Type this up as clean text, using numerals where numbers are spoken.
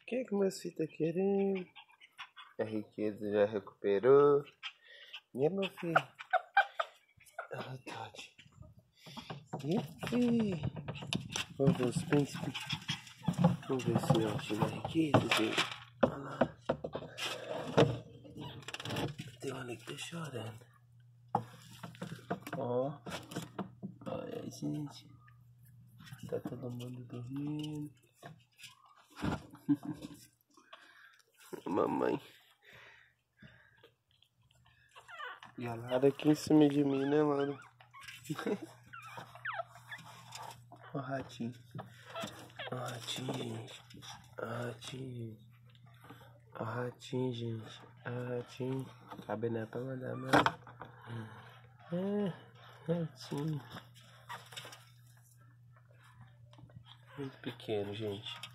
que meus filhos tá querendo? A riqueza já recuperou. E meu filho? Ah, Tati. E filho? Vamos ver os príncipes. Vamos ver se eu acho a riqueza dele. Olha lá. Tem um ali que tá chorando. Ó. Olha, gente. Tá todo mundo dormindo. Mamãe. E a Lara aqui em cima de mim, né, mano? Ó o ratinho. Ó o ratinho, gente. Ó o ratinho, gente. Ó o ratinho, gente. Ó o ratinho. Cabe não é pra mandar, mano. Ratinho. Muito pequeno, gente.